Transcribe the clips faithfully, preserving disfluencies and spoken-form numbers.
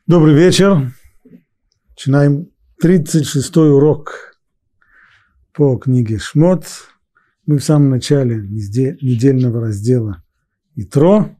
Добрый вечер. Начинаем тридцать шестой урок по книге Шмот. Мы в самом начале недельного раздела Итро.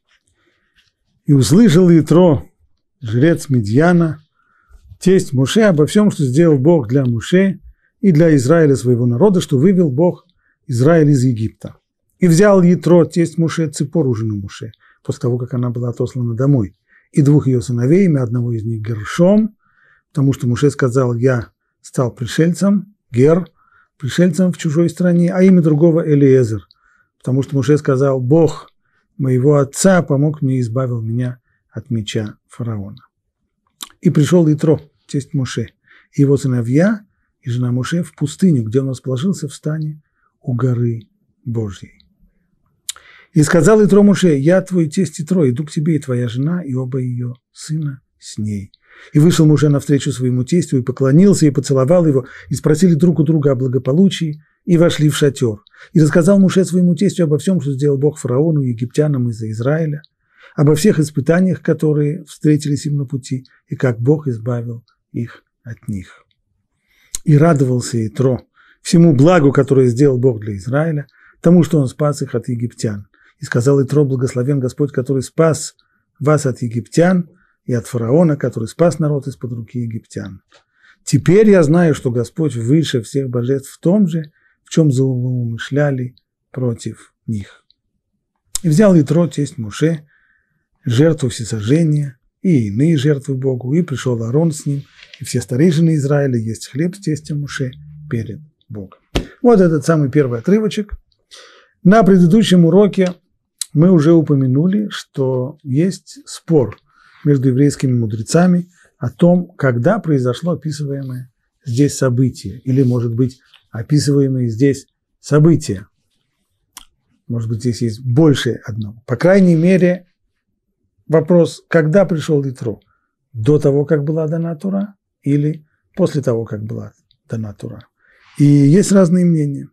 И услышал Итро, жрец Медьяна, тесть Моше, обо всем, что сделал Бог для Моше и для Израиля своего народа, что вывел Бог Израиль из Египта. И взял Итро, тесть Моше, Ципору, жену Моше, после того, как она была отослана домой, и двух ее сыновей, имя одного из них Гершом, потому что Моше сказал: я стал пришельцем, Гер, пришельцем в чужой стране, а имя другого Элиезер, потому что Моше сказал: Бог моего отца помог мне и избавил меня от меча фараона. И пришел Итро, тесть Моше, и его сыновья, и жена Моше в пустыню, где он расположился в стане у горы Божьей. И сказал Итро Моше: я твой тесть Итро, иду к тебе, и твоя жена, и оба ее сына с ней. И вышел Моше навстречу своему тестю, и поклонился, и поцеловал его, и спросили друг у друга о благополучии, и вошли в шатер. И рассказал Моше своему тестю обо всем, что сделал Бог фараону и египтянам из-за Израиля, обо всех испытаниях, которые встретились им на пути, и как Бог избавил их от них. И радовался Итро всему благу, которое сделал Бог для Израиля, тому, что он спас их от египтян. И сказал Итро: благословен Господь, который спас вас от египтян и от фараона, который спас народ из-под руки египтян. Теперь я знаю, что Господь выше всех божеств в том же, в чем злоумышляли против них. И взял Итро, тесть Моше, жертву всесожжения и иные жертвы Богу, и пришел Аарон с ним, и все старейшины Израиля есть хлеб с тестем Моше перед Богом. Вот этот самый первый отрывочек. На предыдущем уроке мы уже упомянули, что есть спор между еврейскими мудрецами о том, когда произошло описываемое здесь событие, или, может быть, описываемые здесь события. Может быть, здесь есть больше одного. По крайней мере, вопрос: когда пришел Итро? До того, как была дана Тора, или после того, как была дана Тора? И есть разные мнения.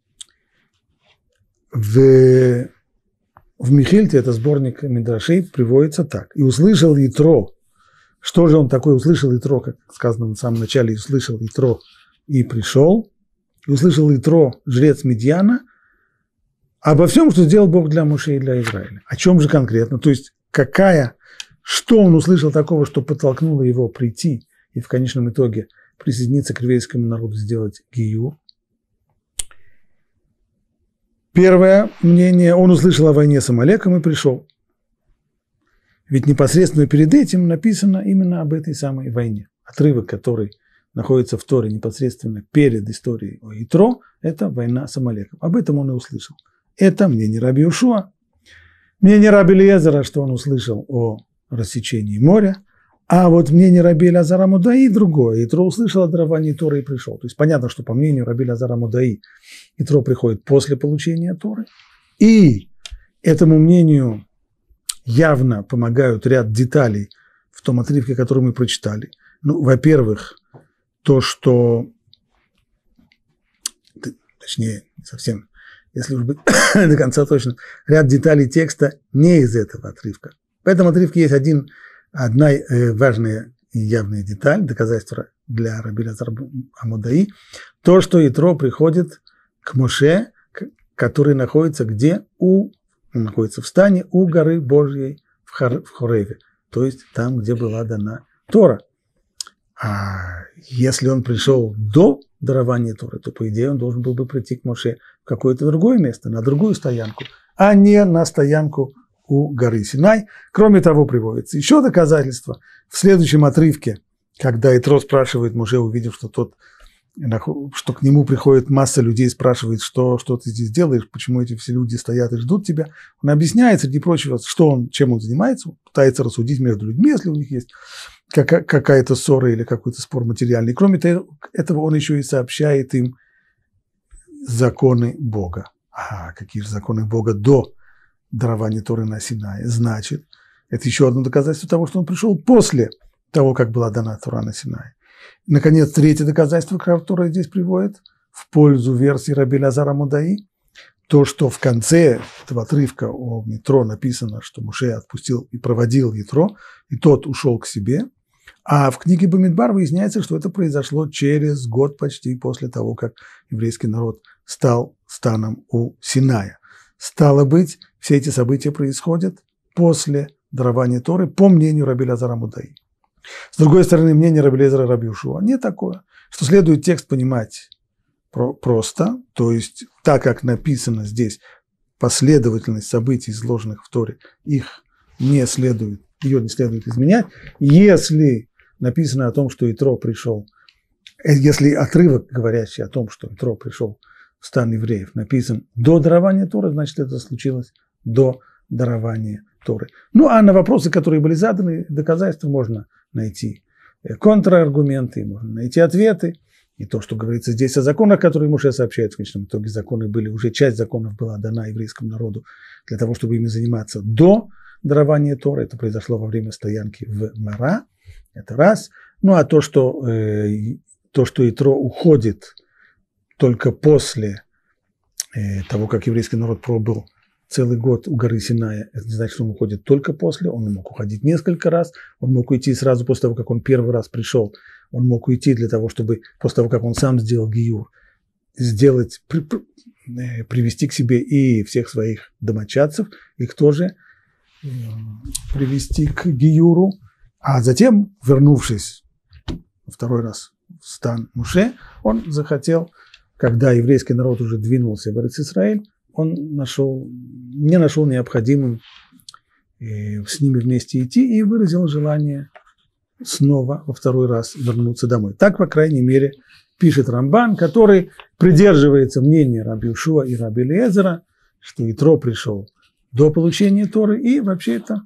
В, в Михильте, это сборник Мидрашей, приводится так. И услышал Итро. Что же он такое услышал Итро, как сказано в самом начале, и услышал Итро и пришел. И услышал Итро, жрец Медьяна, обо всем, что сделал Бог для Моше и для Израиля. О чем же конкретно? То есть, какая, что он услышал такого, что подтолкнуло его прийти и в конечном итоге присоединиться к еврейскому народу, сделать гиюр. Первое мнение: он услышал о войне с Амалеком и пришел. Ведь непосредственно перед этим написано именно об этой самой войне. Отрывок, который находится в Торе непосредственно перед историей о Итро, это война с Амалеком. Об этом он и услышал. Это мнение раби Йошуа. Мнение раби Элиезера, что он услышал о рассечении моря. А вот мнение раби Элиазара Мудаи другое. Итро услышал о даровании Торы и пришел. То есть понятно, что по мнению раби Элиазара Мудаи Итро приходит после получения Торы. И этому мнению явно помогают ряд деталей в том отрывке, который мы прочитали. Ну, во-первых, то, что, точнее, не совсем, если уж быть до конца точно, ряд деталей текста не из этого отрывка. В этом отрывке есть один, одна важная и явная деталь, доказательство для раби Элиазара Мудаи, то, что Итро приходит к Моше, который находится где? У, он находится в стане у горы Божьей в, Хор, в Хореве, то есть там, где была дана Тора. А если он пришел до дарования Торы, то, по идее, он должен был бы прийти к Моше в какое-то другое место, на другую стоянку, а не на стоянку у горы Синай. Кроме того, приводится еще доказательство в следующем отрывке, когда Итро спрашивает Моше, увидев, что тот, что к нему приходит масса людей, спрашивает, что, что ты здесь делаешь, почему эти все люди стоят и ждут тебя. Он объясняет, среди прочего, что он, чем он занимается, он пытается рассудить между людьми, если у них есть какая-то ссора или какой-то спор материальный. Кроме этого, он еще и сообщает им законы Бога. А какие же законы Бога до дарования Торы на Синае? Значит, это еще одно доказательство того, что он пришел после того, как была дана Тора на Синае. Наконец, третье доказательство, которое здесь приводит в пользу версии раби Элиазара Мудаи, то, что в конце этого отрывка о Ятро написано, что Моше отпустил и проводил Ятро, и тот ушел к себе, а в книге Бамидбар выясняется, что это произошло через год почти после того, как еврейский народ стал станом у Синая. Стало быть, все эти события происходят после дарования Торы, по мнению раби Элиэзера Амудаи. С другой стороны, мнение раби Элиэзера раби Йошуа не такое, что следует текст понимать просто, то есть так, как написано здесь, последовательность событий, изложенных в Торе, их не следует, ее не следует изменять. Если написано о том, что Ятро пришел, если отрывок, говорящий о том, что Ятро пришел в стан евреев, написан до дарования Торы, значит, это случилось до дарования Торы. Ну, а на вопросы, которые были заданы, доказательства можно найти контраргументы, можно найти ответы. И то, что говорится здесь о законах, которые Моше сообщает, в конечном итоге законы были, уже часть законов была дана еврейскому народу для того, чтобы ими заниматься до дарования Торы. Это произошло во время стоянки в Мара. Это раз. Ну, а то, что, э, то, что Ятро уходит только после э, того, как еврейский народ пробыл целый год у горы Синая, это не значит, что он уходит только после, он мог уходить несколько раз, он мог уйти сразу после того, как он первый раз пришел, он мог уйти для того, чтобы после того, как он сам сделал гиюр, сделать, при, при, привести к себе и всех своих домочадцев, их тоже э, привести к гиюру, а затем, вернувшись второй раз в стан Моше, он захотел, когда еврейский народ уже двинулся в Эрец-Исраэль, он нашел, не нашел необходимым э, с ними вместе идти и выразил желание снова во второй раз вернуться домой. Так, по крайней мере, пишет Рамбан, который придерживается мнения раби Йошуа и раби Элиэзера, что Ятро пришел до получения Торы, и вообще это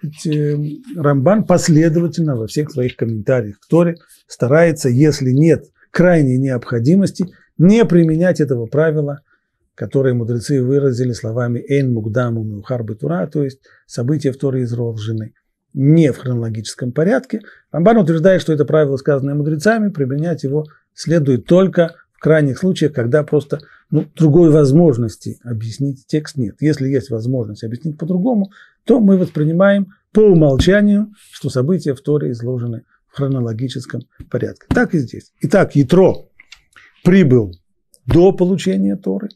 Рамбан последовательно во всех своих комментариях к Торе старается, если нет крайней необходимости, не применять этого правила, которые мудрецы выразили словами «эйн мукдаму меухар бетура», то есть события в Торе изложены не в хронологическом порядке. Рамбан утверждает, что это правило, сказанное мудрецами, применять его следует только в крайних случаях, когда просто ну, другой возможности объяснить текст нет. Если есть возможность объяснить по-другому, то мы воспринимаем по умолчанию, что события в Торе изложены в хронологическом порядке. Так и здесь. Итак, Ятро прибыл до получения Торы.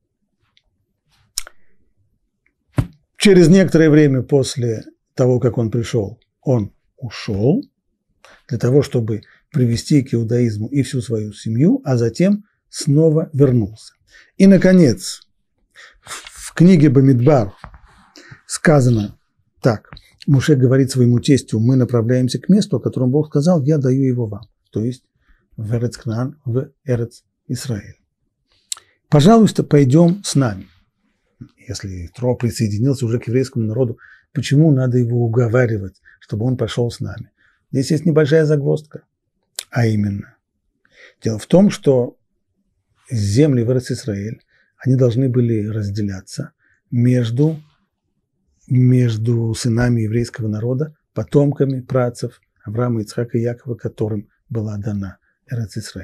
Через некоторое время после того, как он пришел, он ушел для того, чтобы привести к иудаизму и всю свою семью, а затем снова вернулся. И, наконец, в книге Бамидбар сказано так. Моше говорит своему тестю: мы направляемся к месту, о котором Бог сказал, я даю его вам. То есть в Эрец-Кнаан, в Эрец-Исраэль. Пожалуйста, пойдем с нами. Если Ятро присоединился уже к еврейскому народу, почему надо его уговаривать, чтобы он пошел с нами? Здесь есть небольшая загвоздка. А именно, дело в том, что земли в Эрец-Исраэль, они должны были разделяться между, между сынами еврейского народа, потомками працев Авраама, Ицхака и Якова, которым была дана Эрец-Исраэль.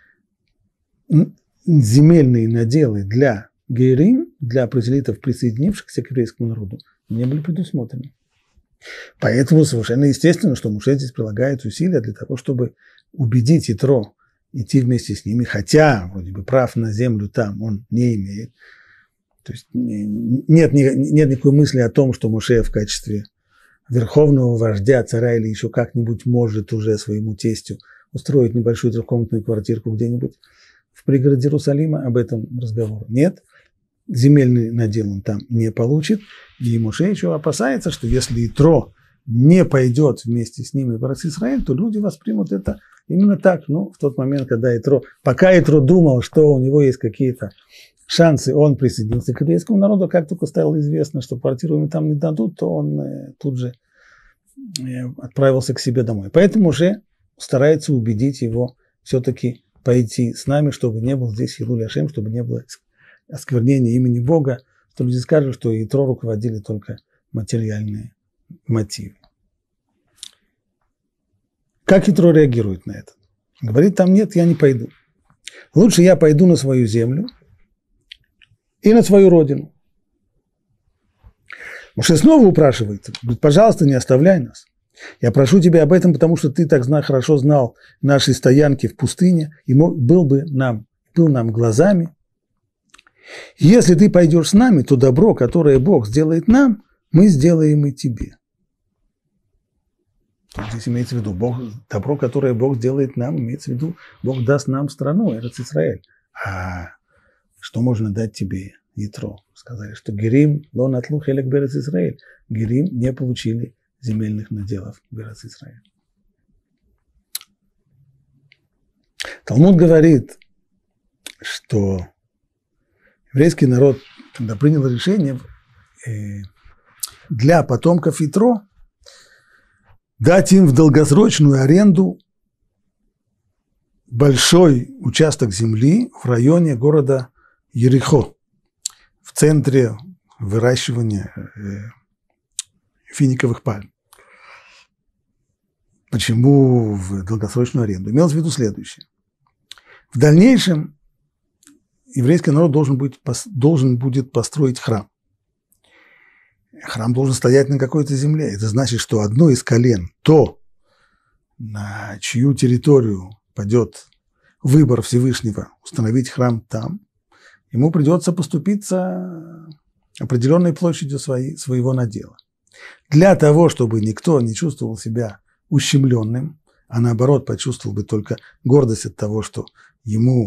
Земельные наделы для гейрим, для прозелитов, присоединившихся к еврейскому народу, не были предусмотрены. Поэтому совершенно естественно, что Моше здесь прилагает усилия для того, чтобы убедить Ятро идти вместе с ними, хотя вроде бы прав на землю там он не имеет. То есть нет, нет никакой мысли о том, что Моше в качестве верховного вождя, царя или еще как-нибудь может уже своему тестю устроить небольшую трехкомнатную квартирку где-нибудь в пригороде Иерусалима. Об этом разговора нет. Земельный надел он там не получит. И Моше еще опасается, что если Ятро не пойдет вместе с ними в Эрец-Исраэль, то люди воспримут это именно так. Ну, в тот момент, когда Ятро, пока Ятро думал, что у него есть какие-то шансы, он присоединился к еврейскому народу, как только стало известно, что квартиру ему там не дадут, то он э, тут же э, отправился к себе домой. Поэтому уже старается убедить его все-таки пойти с нами, чтобы не было здесь хилуль ашем, чтобы не было осквернения имени Бога, что люди скажут, что Ятро руководили только материальные мотивы. Как Ятро реагирует на это? Говорит, там нет, я не пойду. Лучше я пойду на свою землю и на свою родину. Моше снова упрашивает, говорит, пожалуйста, не оставляй нас. Я прошу тебя об этом, потому что ты так хорошо знал наши стоянки в пустыне и был бы нам, был нам глазами. Если ты пойдешь с нами, то добро, которое Бог сделает нам, мы сделаем и тебе. Здесь имеется в виду Бог, добро, которое Бог сделает нам, имеется в виду, Бог даст нам страну, Эрец Исраэль. А что можно дать тебе, Итро? Сказали, что Герим лон атлу хелек берец Исраэль. Герим не получили земельных наделов берец Исраэль. Талмуд говорит, что еврейский народ, когда принял решение для потомков Итро дать им в долгосрочную аренду большой участок земли в районе города Ерихо, в центре выращивания финиковых пальм. Почему в долгосрочную аренду? Имелось в виду следующее. В дальнейшем еврейский народ должен, быть, должен будет построить храм. Храм должен стоять на какой-то земле. Это значит, что одно из колен, то, на чью территорию пойдет выбор Всевышнего установить храм там, ему придется поступиться определенной площадью своей, своего надела. Для того, чтобы никто не чувствовал себя ущемленным, а наоборот почувствовал бы только гордость от того, что ему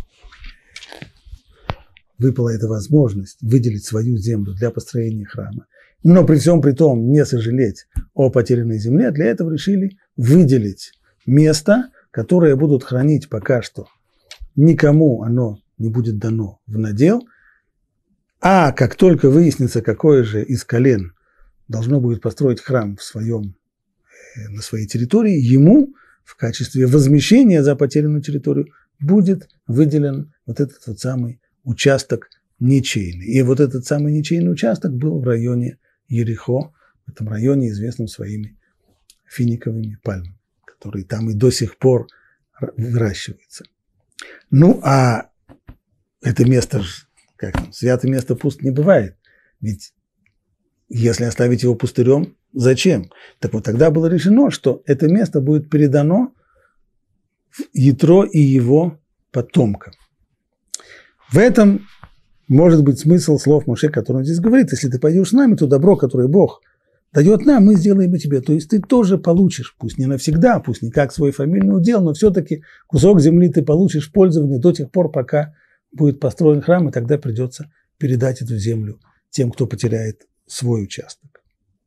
выпала эта возможность выделить свою землю для построения храма, но при всем при том не сожалеть о потерянной земле, для этого решили выделить место, которое будут хранить пока что. Никому оно не будет дано в надел, а как только выяснится, какое же из колен должно будет построить храм в своем, на своей территории, ему в качестве возмещения за потерянную территорию будет выделен вот этот вот самый участок ничейный. И вот этот самый ничейный участок был в районе Ерихо, в этом районе, известном своими финиковыми пальмами, которые там и до сих пор выращиваются. Ну, а это место, как там, святое место пуст не бывает. Ведь если оставить его пустырем, зачем? Так вот, тогда было решено, что это место будет передано Итро и его потомкам. В этом может быть смысл слов Моше, который он здесь говорит. Если ты пойдешь с нами, то добро, которое Бог дает нам, мы сделаем и тебе. То есть ты тоже получишь, пусть не навсегда, пусть не как свой фамильный удел, но все-таки кусок земли ты получишь в пользование до тех пор, пока будет построен храм, и тогда придется передать эту землю тем, кто потеряет свой участок.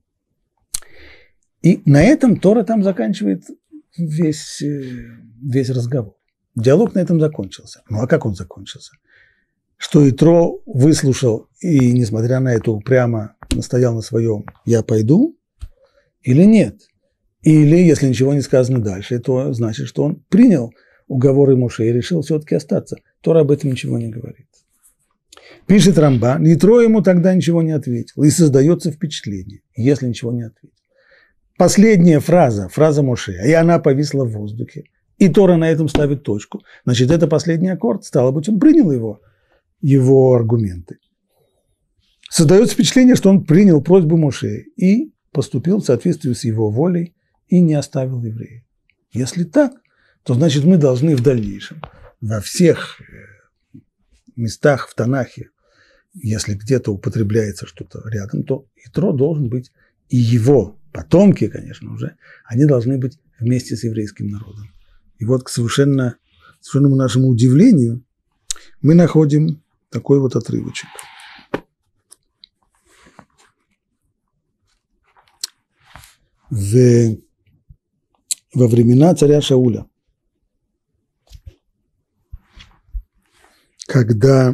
И на этом Тора там заканчивает весь, весь разговор. Диалог на этом закончился. Ну а как он закончился? Что Итро выслушал и, несмотря на это, упрямо настоял на своем «я пойду» или нет? Или, если ничего не сказано дальше, то значит, что он принял уговоры Моше и решил все-таки остаться. Тора об этом ничего не говорит. Пишет Рамбан, Итро ему тогда ничего не ответил. И создается впечатление, если ничего не ответил. Последняя фраза, фраза Моше, и она повисла в воздухе. И Тора на этом ставит точку. Значит, это последний аккорд. Стало быть, он принял его. его аргументы. Создается впечатление, что он принял просьбу Моше и поступил в соответствии с его волей и не оставил евреев. Если так, то значит мы должны в дальнейшем во всех местах в Танахе, если где-то употребляется что-то рядом, то Итро должен быть, и его потомки, конечно уже, они должны быть вместе с еврейским народом. И вот к совершенно, совершенному нашему удивлению мы находим такой вот отрывочек. В, во времена царя Шауля, когда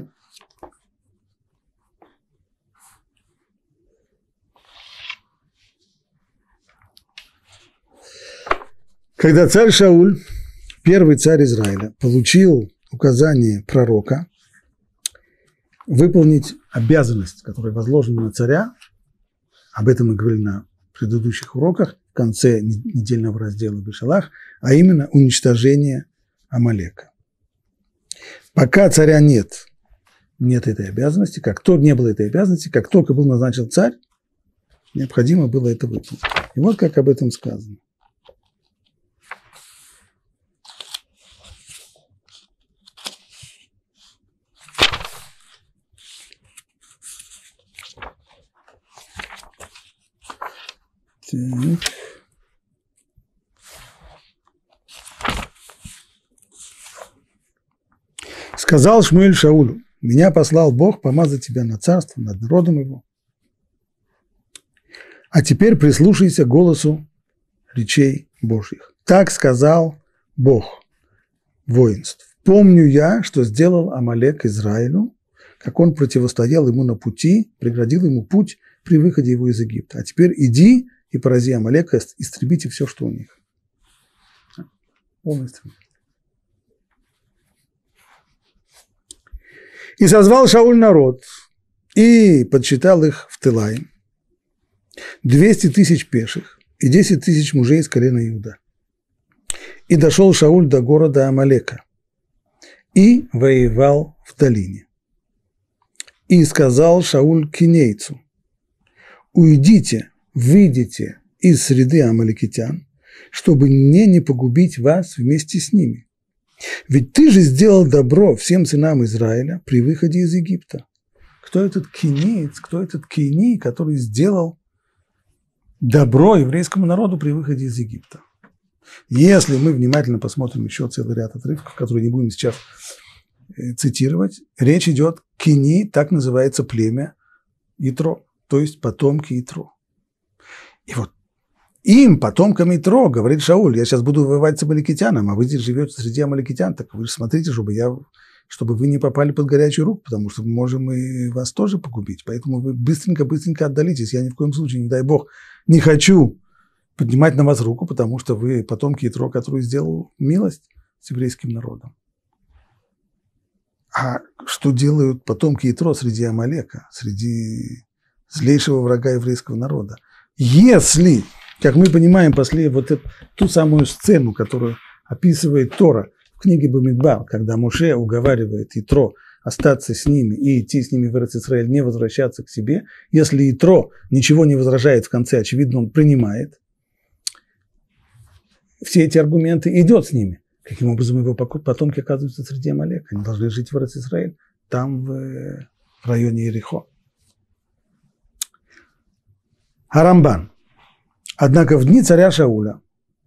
когда царь Шауль, первый царь Израиля, получил указание пророка выполнить обязанность, которая возложена на царя, об этом мы говорили на предыдущих уроках, в конце недельного раздела Бешалах, а именно уничтожение Амалека. Пока царя нет нет этой обязанности, как только не было этой обязанности, как только был назначен царь, необходимо было это выполнить. И вот как об этом сказано. Так. Сказал Шмуэль Шаулю: меня послал Бог помазать тебя на царство над народом его. А теперь прислушайся к голосу речей Божьих. Так сказал Бог воинств. Помню я, что сделал Амалек Израилю, как он противостоял ему на пути, преградил ему путь при выходе его из Египта. А теперь иди и порази Амалека, истребите все, что у них. Полностью. И созвал Шауль народ, и подсчитал их в Телаим. Двести тысяч пеших и десять тысяч мужей из колена Иуда. И дошел Шауль до города Амалека, и воевал в долине. И сказал Шауль кинейцу: уйдите, выйдите из среды амаликитян, чтобы мне не погубить вас вместе с ними. Ведь ты же сделал добро всем сынам Израиля при выходе из Египта. Кто этот кинеец, кто этот кини, который сделал добро еврейскому народу при выходе из Египта? Если мы внимательно посмотрим еще целый ряд отрывков, которые не будем сейчас цитировать, речь идет кини, так называется племя Итро, то есть потомки Итро. И вот им, потомкам Итро, говорит Шауль: я сейчас буду воевать с амаликитяном, а вы здесь живете среди амаликитян, так вы же смотрите, чтобы, я, чтобы вы не попали под горячую руку, потому что мы можем и вас тоже погубить. Поэтому вы быстренько-быстренько отдалитесь. Я ни в коем случае, не дай Бог, не хочу поднимать на вас руку, потому что вы потомки Итро, который сделал милость с еврейским народом. А что делают потомки Итро среди Амалека, среди злейшего врага еврейского народа? Если, как мы понимаем, после вот эту, ту самую сцену, которую описывает Тора в книге Бамидбар, когда Моше уговаривает Итро остаться с ними и идти с ними в Эрец-Исраэль, не возвращаться к себе, если Итро ничего не возражает в конце, очевидно, он принимает все эти аргументы, идет с ними. Каким образом его потомки оказываются среди Амалека? Они должны жить в Эрец-Исраэль, там в районе Ерихо. Арамбан. Однако в дни царя Шауля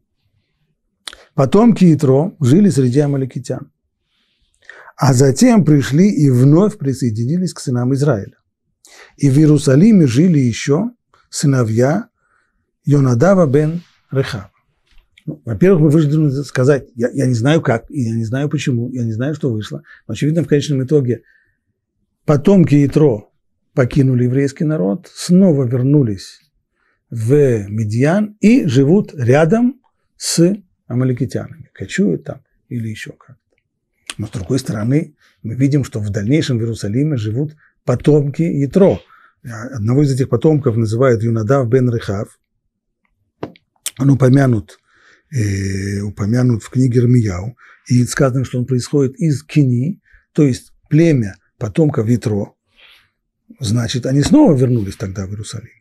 потомки Итро жили среди амаликитян, а затем пришли и вновь присоединились к сынам Израиля. И в Иерусалиме жили еще сыновья Йонадава бен Рехава. Ну, во-первых, мы вынуждены сказать, я, я не знаю как, и я не знаю почему, я не знаю, что вышло. Но, очевидно, в конечном итоге потомки Итро покинули еврейский народ, снова вернулись в Медьян и живут рядом с амаликитянами, кочуют там или еще как-то. Но с другой стороны, мы видим, что в дальнейшем в Иерусалиме живут потомки Итро. Одного из этих потомков называют Йонадав бен Рехав. Он упомянут, э, упомянут в книге Ирмияу, и сказано, что он происходит из Кини, то есть племя потомков Итро. Значит, они снова вернулись тогда в Иерусалим.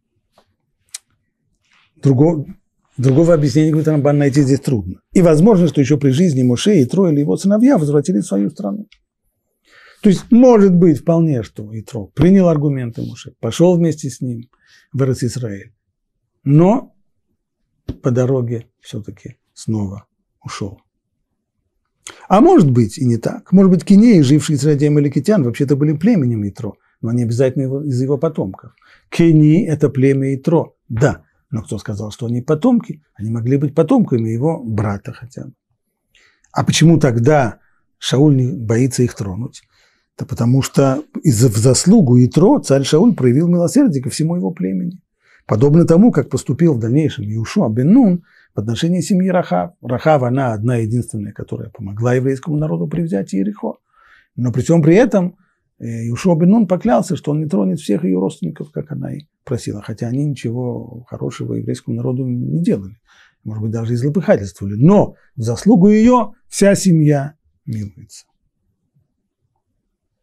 Другого, другого объяснения, говорит Рамбан, найти здесь трудно. И возможно, что еще при жизни Моше, Итро или его сыновья возвратились в свою страну. То есть, может быть вполне, что Итро принял аргументы Моше, пошел вместе с ним в Эрец-Исраэль, но по дороге все-таки снова ушел. А может быть и не так. Может быть, кинеи, жившие среди амаликитян, вообще-то были племенем Итро, но не обязательно его, из его потомков. Кени – это племя Итро, да. Но кто сказал, что они потомки? Они могли быть потомками его брата хотя бы. А почему тогда Шауль не боится их тронуть? Это потому что из-за в заслугу Итро царь Шауль проявил милосердие ко всему его племени. Подобно тому, как поступил в дальнейшем Иошуа бен Нун в отношении семьи Рахав. Рахав, она одна единственная, которая помогла еврейскому народу при взятии Иерихо. Но при всем при этом Иошуа бен Нун поклялся, что он не тронет всех ее родственников, как она и просила, хотя они ничего хорошего еврейскому народу не делали, может быть, даже и злопыхательствовали, но в заслугу ее вся семья милуется.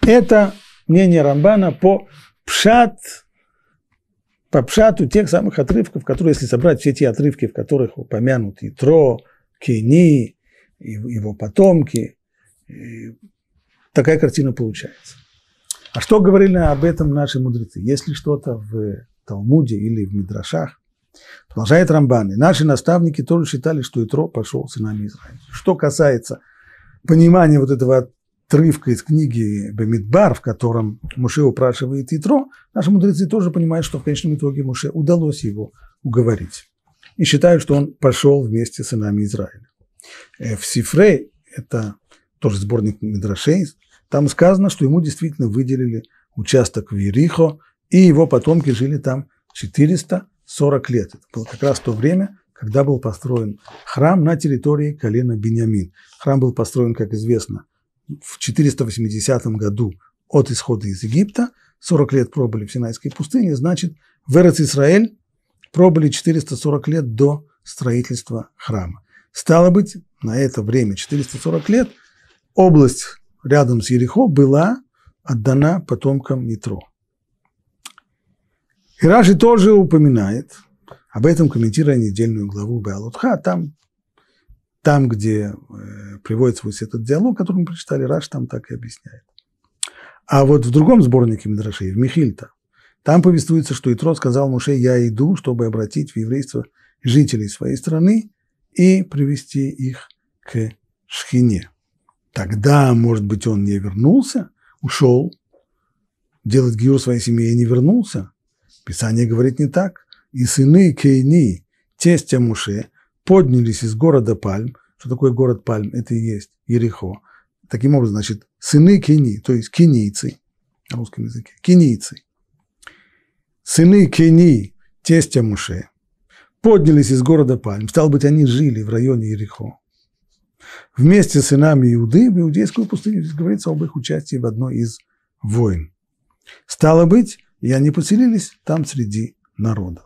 Это мнение Рамбана по пшат, по пшату тех самых отрывков, которые, если собрать все те отрывки, в которых упомянут Итро, Кени, его потомки, такая картина получается. А что говорили об этом наши мудрецы? Если что-то в Талмуде или в Мидрашах, продолжает Рамбан, и наши наставники тоже считали, что Итро пошел сынами Израиля. Что касается понимания вот этого отрывка из книги Бамидбар, в котором Моше упрашивает Итро, наши мудрецы тоже понимают, что в конечном итоге Моше удалось его уговорить. И считают, что он пошел вместе с сынами Израиля. В Сифре, это тоже сборник Мидрашей, там сказано, что ему действительно выделили участок в Ерихо, и его потомки жили там четыреста сорок лет. Это было как раз то время, когда был построен храм на территории колена Биньямин. Храм был построен, как известно, в четыреста восьмидесятом году от исхода из Египта. сорок лет пробыли в Синайской пустыне, значит, в Эрец-Исраэль пробыли четыреста сорок лет до строительства храма. Стало быть, на это время, четыреста сорок лет, область рядом с Ерихо была отдана потомкам Итро. И Раши тоже упоминает об этом, комментируя недельную главу Беалотха, там, там, где э, приводится вот этот диалог, который мы прочитали, Раши там так и объясняет. А вот в другом сборнике Мидрашей, в Михильта, там повествуется, что Итро сказал Моше: «Я иду, чтобы обратить в еврейство жителей своей страны и привести их к Шхине». Тогда, может быть, он не вернулся, ушел делать гиур своей семье и не вернулся. Писание говорит не так. «И сыны Кейни, тестя Моше, поднялись из города Пальм». Что такое город Пальм? Это и есть Ерихо. Таким образом, значит, сыны Кейни, то есть кенийцы, на русском языке, кенийцы. Сыны Кейни, тестя Моше, поднялись из города Пальм. Стало быть, они жили в районе Ерихо. Вместе с сынами Иуды в иудейскую пустыню. Здесь говорится об их участии в одной из войн. Стало быть, и они поселились там среди народа.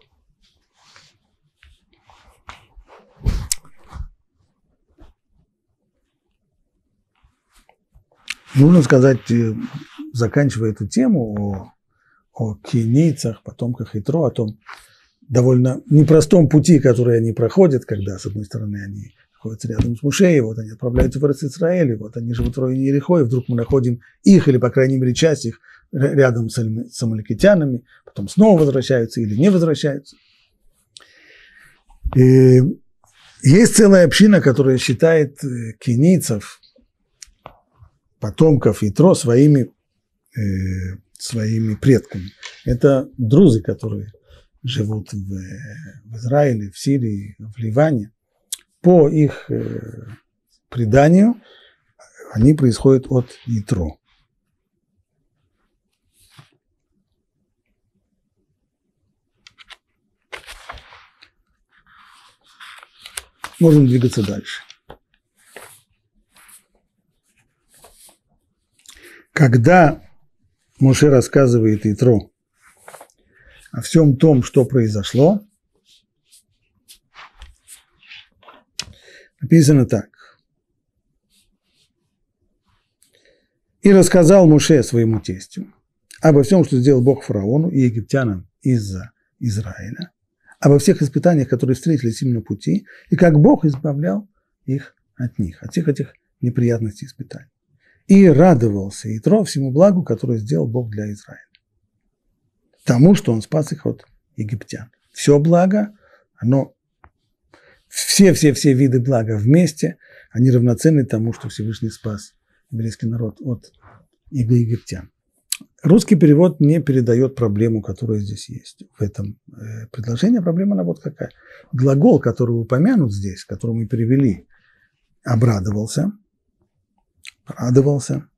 Нужно сказать, заканчивая эту тему о, о кенийцах, потомках Итро, о том довольно непростом пути, который они проходят, когда, с одной стороны, они находятся рядом с Моше, вот они отправляются в Эрец-Исраэль, вот они живут в районе Ерихо, и вдруг мы находим их, или, по крайней мере, часть их рядом с амаликитянами, потом снова возвращаются или не возвращаются. И есть целая община, которая считает кенийцев, потомков Итро, своими, э, своими предками. Это друзы, которые живут в, в Израиле, в Сирии, в Ливане. По их э, преданию они происходят от Итро. Можем двигаться дальше. Когда Моше рассказывает Итро о всем том, что произошло, написано так. «И рассказал Моше своему тестю обо всем, что сделал Бог фараону и египтянам из-за Израиля, обо всех испытаниях, которые встретились им на пути, и как Бог избавлял их от них, от всех этих неприятностей и испытаний. И радовался Итро всему благу, которое сделал Бог для Израиля, тому, что он спас их от египтян. Все благо, оно, все-все-все виды блага вместе, они равноценны тому, что Всевышний спас еврейский народ от египтян. Русский перевод не передает проблему, которая здесь есть в этом э, предложении. Проблема, она вот какая. Глагол, который упомянут здесь, который мы перевели, обрадовался, радовался.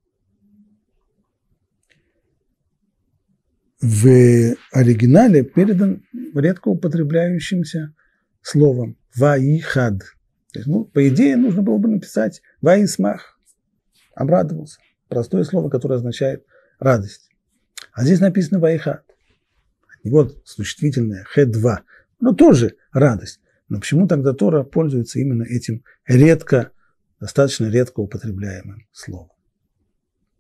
В оригинале передан редко употребляющимся словом «ваихад». То есть, ну, по идее, нужно было бы написать «ваисмах», обрадовался. Простое слово, которое означает радость. А здесь написано «ваихад». От него существительное «хэ-два». Ну, тоже радость. Но почему тогда Тора пользуется именно этим редко, достаточно редко употребляемым словом?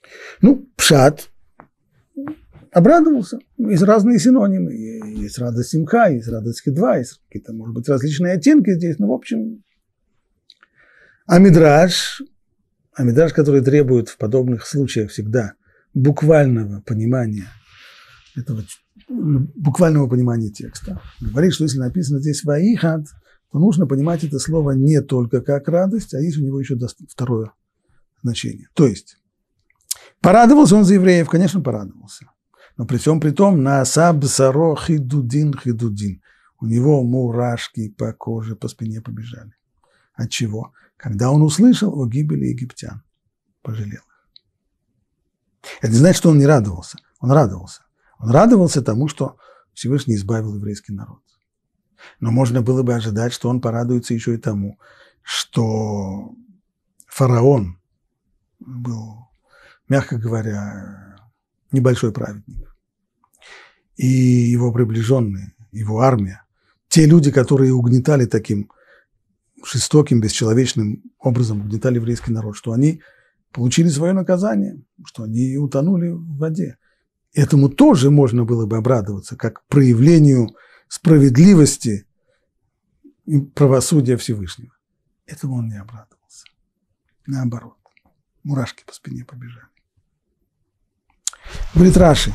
Ну, пшат обрадовался. Есть разные синонимы. Есть радость симха, есть радость хидва, есть какие-то, может быть, различные оттенки здесь. Но, в общем, а мидраш, а мидраш, который требует в подобных случаях всегда буквального понимания этого, буквального понимания текста, говорит, что если написано здесь «ваихат», то нужно понимать это слово не только как радость, а есть у него еще второе значение. То есть, порадовался он за евреев, конечно, порадовался. Но при всем при том, нааса бсаро хидудин хидудин. У него мурашки по коже, по спине побежали. От чего? Когда он услышал о гибели египтян, пожалел их. Это не значит, что он не радовался. Он радовался. Он радовался тому, что Всевышний избавил еврейский народ. Но можно было бы ожидать, что он порадуется еще и тому, что фараон был, мягко говоря, небольшой праведник. И его приближенные, его армия, те люди, которые угнетали таким жестоким, бесчеловечным образом, угнетали еврейский народ, что они получили свое наказание, что они утонули в воде. Этому тоже можно было бы обрадоваться, как проявлению справедливости и правосудия Всевышнего. Этому он не обрадовался. Наоборот, мурашки по спине побежали. Говорит Раши.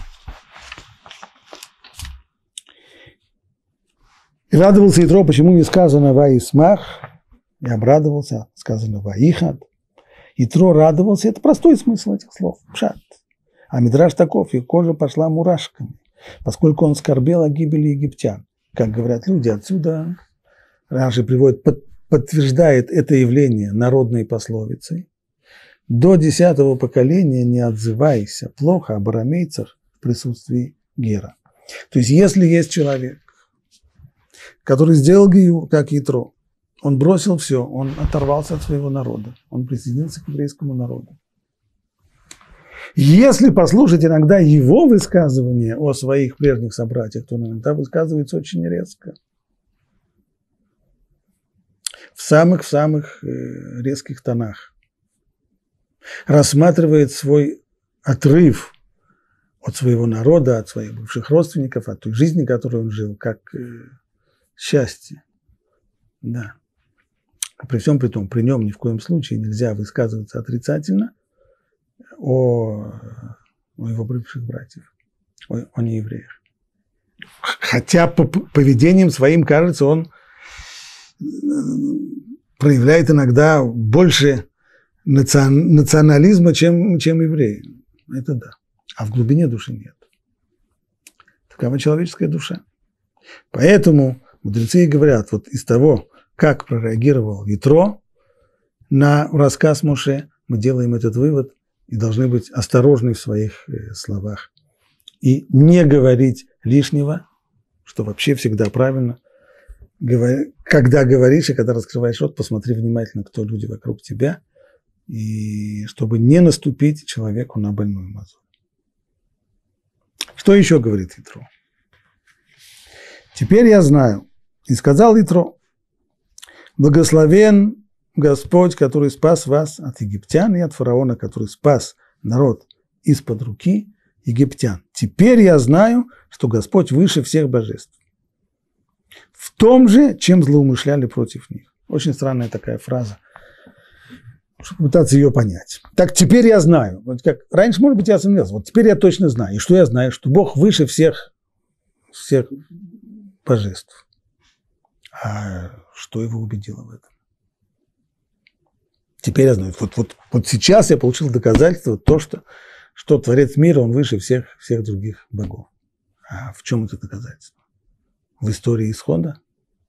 И радовался Итро, почему не сказано «ваисмах», и обрадовался, сказано «ваихат». Итро радовался, это простой смысл этих слов, пшат. А мидраш таков, и кожа пошла мурашками, поскольку он скорбел о гибели египтян. Как говорят люди, отсюда Раши приводит, под, подтверждает это явление народной пословицей. До десятого поколения не отзывайся плохо об арамейцах в присутствии Гера. То есть, если есть человек, который сделал гиюр, как Итро, он бросил все, он оторвался от своего народа, он присоединился к еврейскому народу. Если послушать иногда его высказывания о своих прежних собратьях, то он иногда высказывается очень резко. В самых-самых резких тонах. Рассматривает свой отрыв от своего народа, от своих бывших родственников, от той жизни, которой он жил, как счастье. Да. При всем при том, при нем ни в коем случае нельзя высказываться отрицательно о, о его бывших братьев, о, о неевреях. Хотя по поведением своим, кажется, он проявляет иногда больше национализма, чем, чем евреи. Это да. А в глубине души нет. Такова человеческая душа. Поэтому мудрецы говорят, вот из того, как прореагировал Итро на рассказ Моше, мы делаем этот вывод и должны быть осторожны в своих словах. И не говорить лишнего, что вообще всегда правильно. Когда говоришь и когда раскрываешь рот, посмотри внимательно, кто люди вокруг тебя, и чтобы не наступить человеку на больную мозоль. Что еще говорит Итро? Теперь я знаю, и сказал Итро, благословен Господь, который спас вас от египтян и от фараона, который спас народ из-под руки египтян. Теперь я знаю, что Господь выше всех божеств. В том же, чем злоумышляли против них. Очень странная такая фраза, чтобы пытаться ее понять. Так теперь я знаю. Вот как, раньше, может быть, я сомневался. Вот теперь я точно знаю. И что я знаю? Что Бог выше всех, всех божеств. А что его убедило в этом? Теперь я знаю. Вот, вот, вот сейчас я получил доказательство, то, что, что Творец мира, он выше всех, всех других богов. А в чем это доказательство? В истории исхода.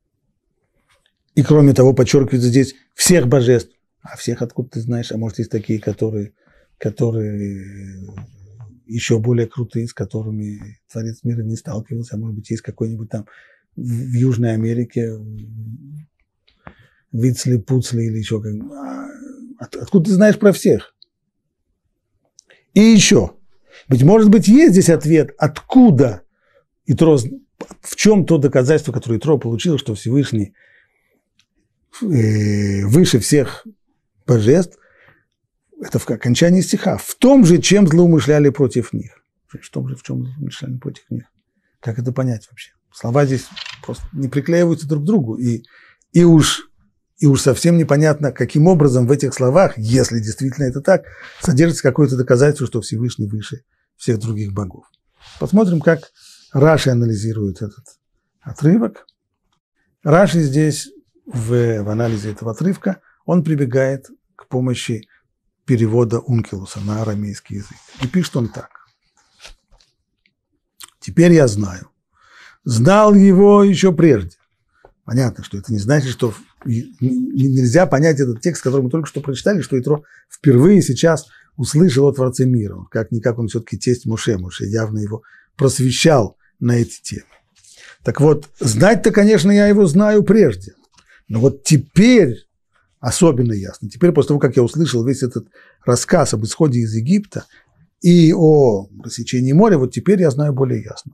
И кроме того, подчеркивается здесь всех божеств. А всех откуда ты знаешь? А может, есть такие, которые, которые еще более крутые, с которыми Творец мира не сталкивался. А может быть, есть какой-нибудь там в Южной Америке Вицли-Пуцли или еще как. От, откуда ты знаешь про всех? И еще. Быть может быть, есть здесь ответ, откуда Итро, в чем то доказательство, которое Итро получил, что Всевышний выше всех божеств, это в окончании стиха, в том же, чем злоумышляли против них. В том же, в чем злоумышляли против них. Как это понять вообще? Слова здесь просто не приклеиваются друг к другу, и, и, уж, и уж совсем непонятно, каким образом в этих словах, если действительно это так, содержится какое-то доказательство, что Всевышний выше всех других богов. Посмотрим, как Раши анализирует этот отрывок. Раши здесь в, в анализе этого отрывка, он прибегает к помощи перевода Ункилуса на арамейский язык. И пишет он так. Теперь я знаю. Знал его еще прежде. Понятно, что это не значит, что нельзя понять этот текст, который мы только что прочитали, что Итро впервые сейчас услышал о Творце мира. Как-никак он все-таки тесть Моше. Моше явно его просвещал на эти темы. Так вот, знать-то, конечно, я его знаю прежде. Но вот теперь особенно ясно. Теперь, после того, как я услышал весь этот рассказ об исходе из Египта и о рассечении моря, вот теперь я знаю более ясно.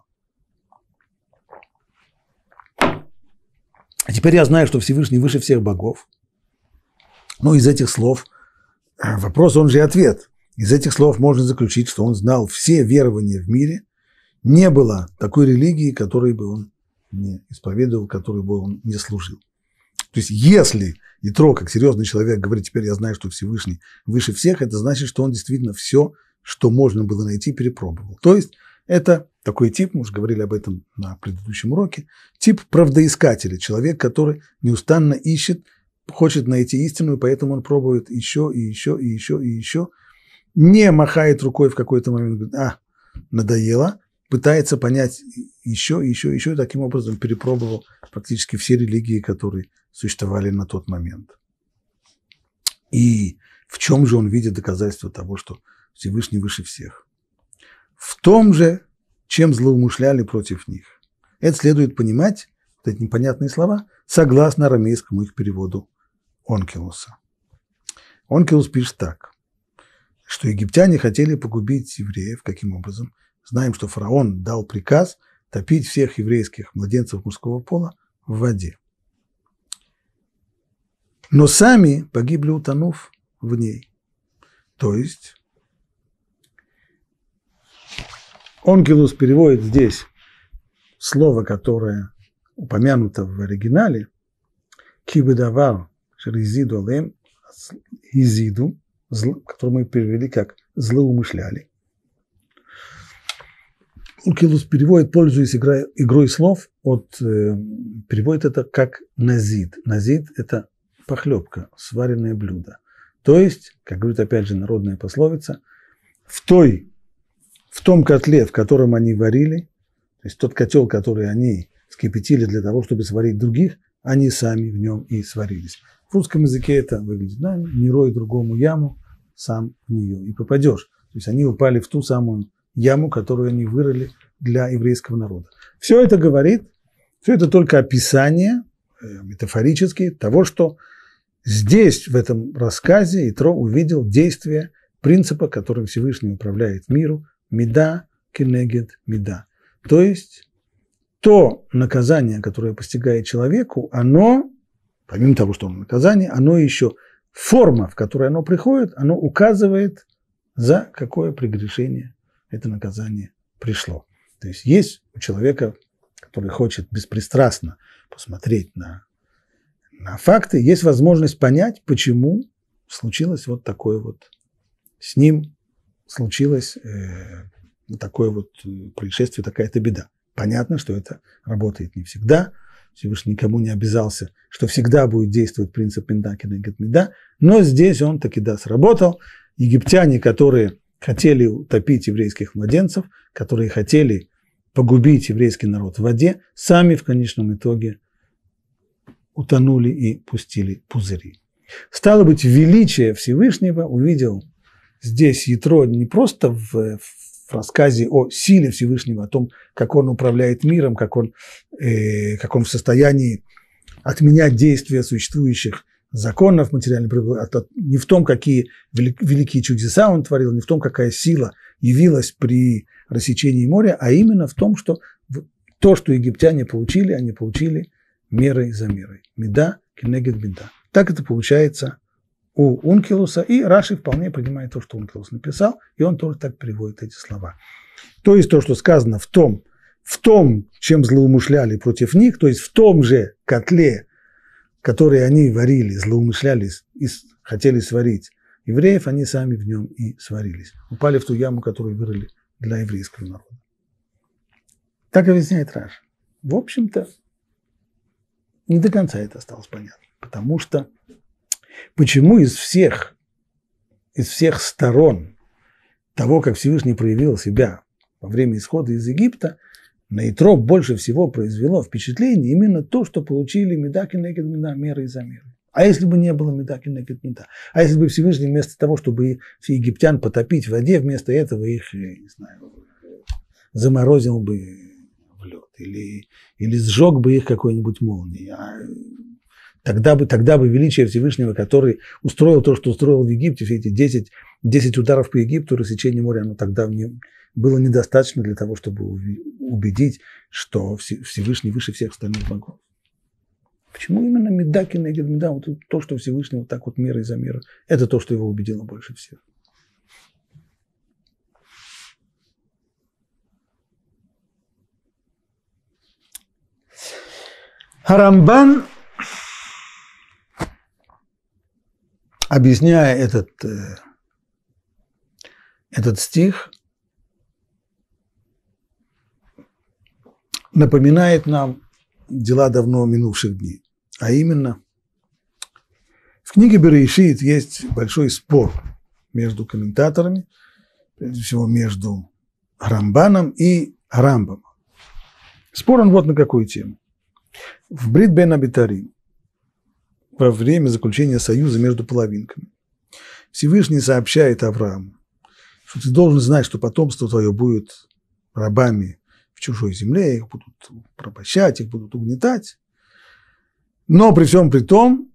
А теперь я знаю, что Всевышний выше всех богов. Ну, из этих слов вопрос, он же и ответ. Из этих слов можно заключить, что он знал все верования в мире. Не было такой религии, которой бы он не исповедовал, которой бы он не служил. То есть, если Итро, как серьезный человек, говорит, теперь я знаю, что Всевышний выше всех, это значит, что он действительно все, что можно было найти, перепробовал. То есть, это такой тип, мы уже говорили об этом на предыдущем уроке, тип правдоискателя, человек, который неустанно ищет, хочет найти истину, и поэтому он пробует еще, и еще, и еще, и еще, не махает рукой в какой-то момент, говорит, а, надоело, пытается понять еще, еще, еще, и таким образом перепробовал практически все религии, которые существовали на тот момент. И в чем же он видит доказательство того, что Всевышний выше всех? В том же, чем злоумышляли против них. Это следует понимать, вот эти непонятные слова, согласно арамейскому их переводу Онкилуса. Онкилус пишет так, что египтяне хотели погубить евреев. Каким образом? Знаем, что фараон дал приказ топить всех еврейских младенцев мужского пола в воде. Но сами погибли, утонув в ней. То есть Онкилус переводит здесь слово, которое упомянуто в оригинале, кибедавар шеризиду алем, изиду, которое мы перевели как злоумышляли. Онкилус переводит, пользуясь игрой, игрой слов, от, э, переводит это как назид. Назид – это похлебка, сваренное блюдо. То есть, как говорит опять же народная пословица, в той В том котле, в котором они варили, то есть тот котел, который они вскипятили для того, чтобы сварить других, они сами в нем и сварились. В русском языке это выглядит, да, не рой другому яму, сам в нее и попадешь. То есть они упали в ту самую яму, которую они вырыли для еврейского народа. Все это говорит, все это только описание, метафорически, того, что здесь, в этом рассказе, Итро увидел действие принципа, которым Всевышний управляет миру, Мида кенегед мида. То есть то наказание, которое постигает человеку, оно, помимо того, что оно наказание, оно еще, форма, в которой оно приходит, оно указывает, за какое прегрешение это наказание пришло. То есть есть у человека, который хочет беспристрастно посмотреть на, на факты, есть возможность понять, почему случилось вот такое вот с ним, случилось э, такое вот происшествие, такая-то беда. Понятно, что это работает не всегда. Всевышний никому не обязался, что всегда будет действовать принцип «Мида кенегед мида», но здесь он таки да сработал. Египтяне, которые хотели утопить еврейских младенцев, которые хотели погубить еврейский народ в воде, сами в конечном итоге утонули и пустили пузыри. Стало быть, величие Всевышнего увидел здесь Ятро не просто в, в рассказе о силе Всевышнего, о том, как он управляет миром, как он, э, как он в состоянии отменять действия существующих законов материальной природы, не в том, какие великие чудеса он творил, не в том, какая сила явилась при рассечении моря, а именно в том, что то, что египтяне получили, они получили мерой за мерой. Мида кенегед мида. Так это получается у Ункилуса, и Раши вполне понимает то, что Ункилус написал, и он тоже так переводит эти слова. То есть то, что сказано в том, в том, чем злоумышляли против них, то есть в том же котле, который они варили, злоумышляли и хотели сварить евреев, они сами в нем и сварились. Упали в ту яму, которую вырыли для еврейского народа. Так объясняет Раши. В общем-то, не до конца это осталось понятно. Потому что почему из всех, из всех сторон того, как Всевышний проявил себя во время исхода из Египта, на Итро больше всего произвело впечатление именно то, что получили меда кенегед меда, меры и замеры. А если бы не было меда кенегед меда? А если бы Всевышний вместо того, чтобы египтян потопить в воде, вместо этого их, не знаю, заморозил бы в лед или, или сжег бы их какой-нибудь молнией? А тогда бы, тогда бы величие Всевышнего, который устроил то, что устроил в Египте, все эти десять, десять ударов по Египту, рассечение моря, оно тогда не, было недостаточно для того, чтобы убедить, что Всевышний выше всех остальных богов. Почему именно меда кенегед меда, вот то, что Всевышний вот так вот мера за меру, это то, что его убедило больше всех. Рамбан, объясняя этот, этот стих, напоминает нам дела давно минувших дней. А именно, в книге Берешит есть большой спор между комментаторами, прежде всего между Рамбаном и Рамбамом. Спор он вот на какую тему. В Брит бен Абитарим, во время заключения союза между половинками, Всевышний сообщает Аврааму, что ты должен знать, что потомство твое будет рабами в чужой земле, их будут порабощать, их будут угнетать. Но при всем при том,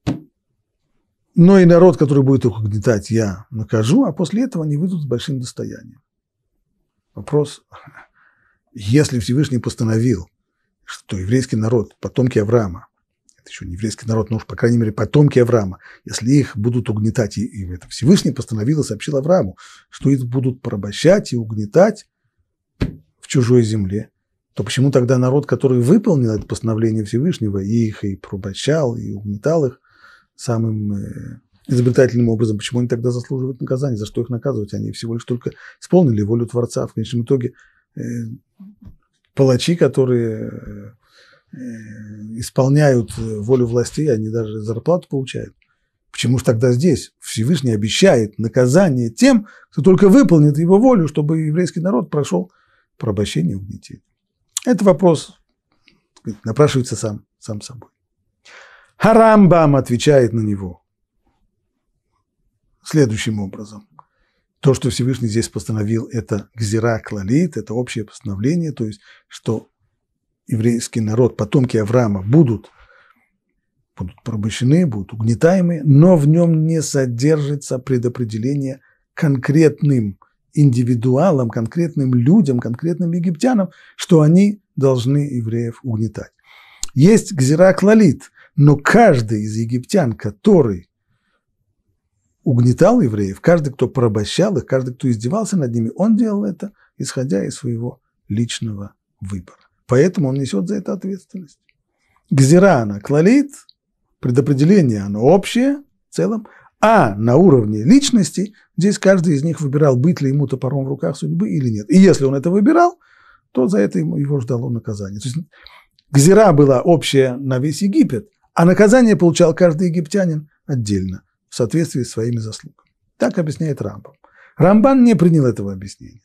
но и народ, который будет их угнетать, я накажу, а после этого они выйдут с большим достоянием. Вопрос, если Всевышний постановил, что еврейский народ, потомки Авраама, это еще не еврейский народ, но уж, по крайней мере, потомки Авраама, если их будут угнетать, и, и это Всевышний постановил и сообщил Аврааму, что их будут порабощать и угнетать в чужой земле, то почему тогда народ, который выполнил это постановление Всевышнего, и их и порабощал, и угнетал их самым э, изобретательным образом, почему они тогда заслуживают наказания, за что их наказывать? Они всего лишь только исполнили волю Творца. В конечном итоге э, палачи, которые э, исполняют волю властей, они даже зарплату получают. Почему же тогда здесь Всевышний обещает наказание тем, кто только выполнит его волю, чтобы еврейский народ прошел порабощение и угнетение? Это вопрос напрашивается сам, сам собой. Рамбам отвечает на него следующим образом. То, что Всевышний здесь постановил, это гзира клалит, это общее постановление, то есть, что еврейский народ, потомки Авраама будут, будут порабощены, будут угнетаемы, но в нем не содержится предопределение конкретным индивидуалам, конкретным людям, конкретным египтянам, что они должны евреев угнетать. Есть гзира клалит, но каждый из египтян, который угнетал евреев, каждый, кто порабощал их, каждый, кто издевался над ними, он делал это, исходя из своего личного выбора. Поэтому он несет за это ответственность. Гзира она клалит, предопределение оно общее в целом, а на уровне личности здесь каждый из них выбирал, быть ли ему топором в руках судьбы или нет. И если он это выбирал, то за это ему, его ждало наказание. То есть гзира была общая на весь Египет, а наказание получал каждый египтянин отдельно, в соответствии с своими заслугами. Так объясняет Рамбам. Рамбан не принял этого объяснения.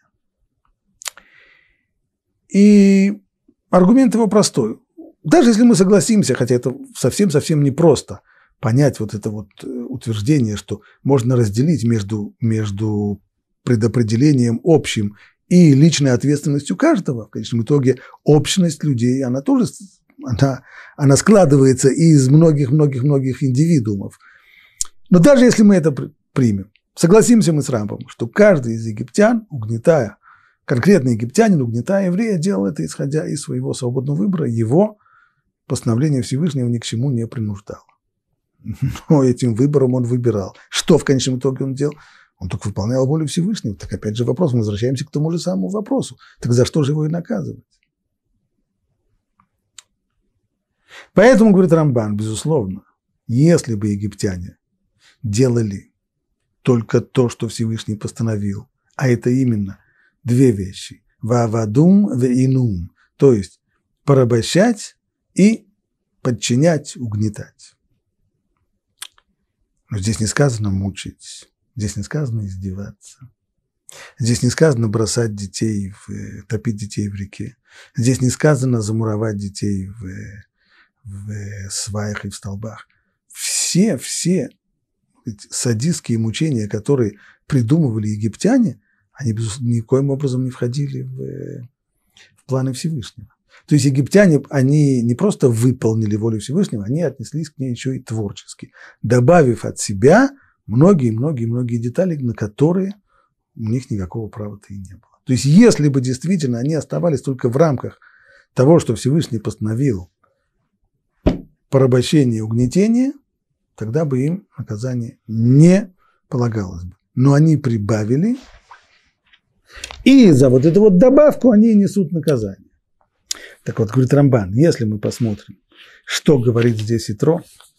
И аргумент его простой. Даже если мы согласимся, хотя это совсем-совсем непросто, понять вот это вот утверждение, что можно разделить между, между предопределением общим и личной ответственностью каждого. В конечном итоге общность людей, она тоже она, она складывается из многих-многих-многих индивидуумов. Но даже если мы это примем, согласимся мы с Рамбамом, что каждый из египтян, угнетая, конкретный египтянин, угнетая еврея, делал это, исходя из своего свободного выбора, его постановление Всевышнего ни к чему не принуждало. но этим выбором он выбирал. Что в конечном итоге он делал? Он только выполнял волю Всевышнего. Так опять же вопрос, мы возвращаемся к тому же самому вопросу. Так за что же его и наказывать? Поэтому, говорит Рамбан, безусловно, если бы египтяне делали только то, что Всевышний постановил, а это именно две вещи – ваавадум веинум, то есть порабощать и подчинять, угнетать. Но здесь не сказано мучить, здесь не сказано издеваться, здесь не сказано бросать детей, в, топить детей в реке, здесь не сказано замуровать детей в, в сваях и в столбах. Все, все садистские мучения, которые придумывали египтяне, они никоим образом не входили в, в планы Всевышнего. То есть египтяне, они не просто выполнили волю Всевышнего, они отнеслись к ней еще и творчески, добавив от себя многие-многие-многие детали, на которые у них никакого права-то и не было. То есть если бы действительно они оставались только в рамках того, что Всевышний постановил порабощение и угнетение, тогда бы им наказание не полагалось бы. Но они прибавили, и за вот эту вот добавку они несут наказание. Так вот, говорит Рамбан, если мы посмотрим, что говорит здесь Итро,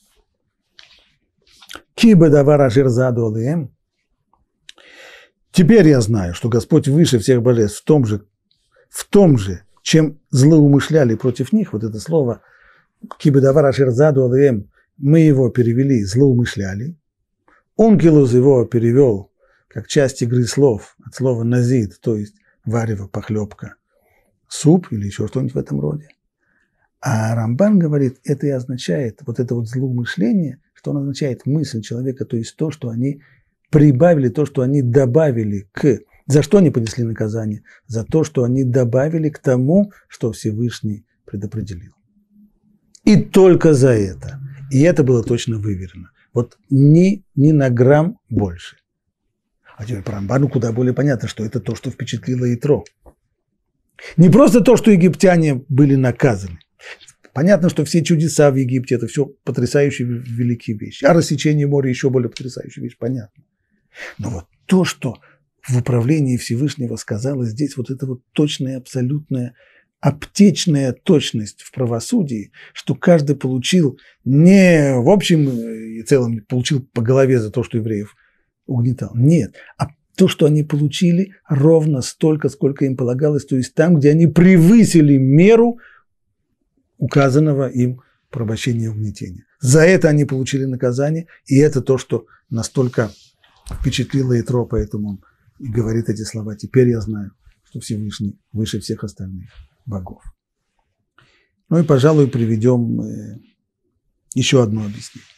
«Кибе давар ашер заду алеем», теперь я знаю, что Господь выше всех божеств в том же, в том же, чем злоумышляли против них, вот это слово «Кибе давар ашер заду алеем», мы его перевели «злоумышляли», Онкилус его перевел как часть игры слов от слова «назид», то есть варево, похлебка, суп или еще что-нибудь в этом роде. А Рамбан говорит, это и означает, вот это вот злоумышление, что оно означает мысль человека, то есть то, что они прибавили, то, что они добавили к... За что они понесли наказание? За то, что они добавили к тому, что Всевышний предопределил. И только за это. И это было точно выверено. Вот ни, ни на грамм больше. А теперь по Рамбану куда более понятно, что это то, что впечатлило Итро. Не просто то, что египтяне были наказаны. Понятно, что все чудеса в Египте – это все потрясающие великие вещи. А рассечение моря – еще более потрясающая вещь, понятно. Но вот то, что в управлении Всевышнего сказалось здесь, вот это вот точная, абсолютная, аптечная точность в правосудии, что каждый получил не в общем и целом получил по голове за то, что евреев угнетал. Нет, а то, что они получили ровно столько, сколько им полагалось, то есть там, где они превысили меру указанного им порабощения и угнетения. За это они получили наказание, и это то, что настолько впечатлило Итро, поэтому он и говорит эти слова. Теперь я знаю, что Всевышний выше всех остальных богов. Ну и, пожалуй, приведем еще одно объяснение.